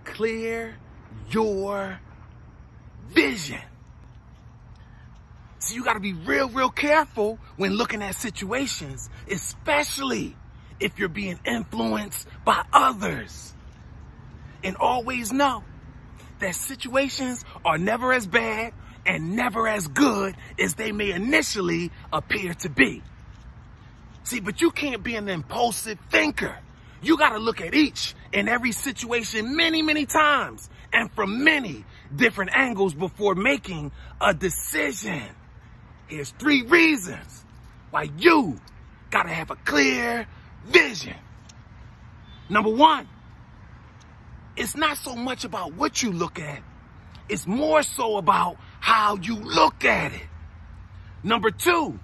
clear your vision. So you got to be real careful when looking at situations, especially if you're being influenced by others. And always know that situations are never as bad and never as good as they may initially appear to be. See, but you can't be an impulsive thinker. You got to look at each and every situation many times and from many different angles before making a decision. Here's 3 reasons why you got to have a clear vision. Number 1, it's not so much about what you look at. It's more so about how you look at it. Number 2,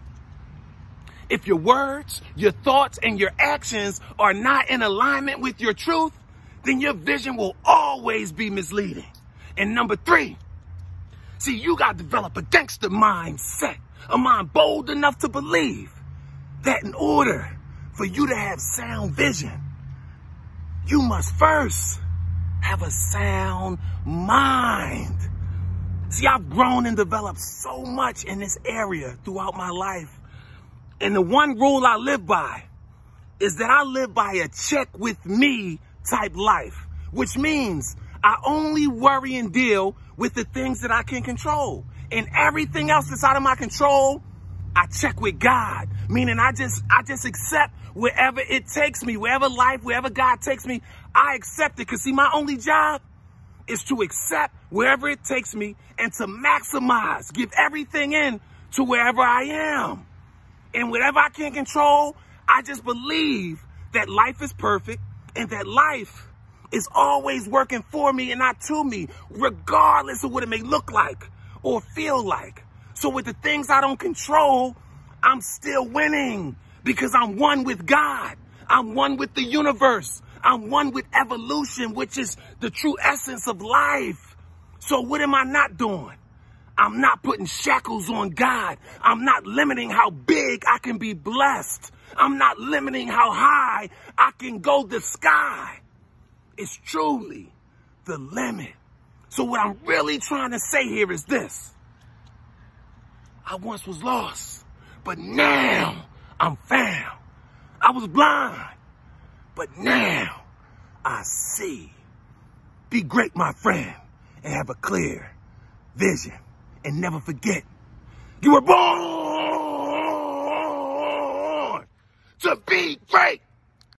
if your words, your thoughts, and your actions are not in alignment with your truth, then your vision will always be misleading. And number 3, see, you got to develop a gangster mindset, a mind bold enough to believe that in order for you to have sound vision, you must first have a sound mind. See, I've grown and developed so much in this area throughout my life. And the one rule I live by is that I live by a check with me type life, which means I only worry and deal with the things that I can control. And everything else that's out of my control, I check with God, meaning I just accept wherever it takes me, wherever God takes me, I accept it. Because see, my only job is to accept wherever it takes me and to maximize, give everything in to wherever I am. And whatever I can't control, I just believe that life is perfect and that life is always working for me and not to me, regardless of what it may look like or feel like. So with the things I don't control, I'm still winning because I'm one with God. I'm one with the universe. I'm one with evolution, which is the true essence of life. So what am I not doing? I'm not putting shackles on God. I'm not limiting how big I can be blessed. I'm not limiting how high I can go the sky. It's truly the limit. So what I'm really trying to say here is this. I once was lost, but now I'm found. I was blind, but now I see. Be great, my friend, and have a clear vision. And never forget, you were born to be great.